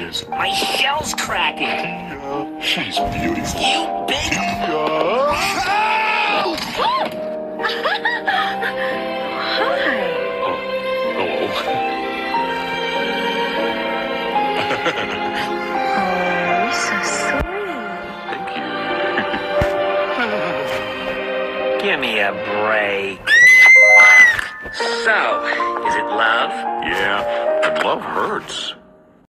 is. My shell's cracking. Yeah, she's beautiful. You big... Yeah. Hi. Oh, hello. Oh, you're so sweet. Thank you. Give me a break. So, is it love? Yeah, but love hurts.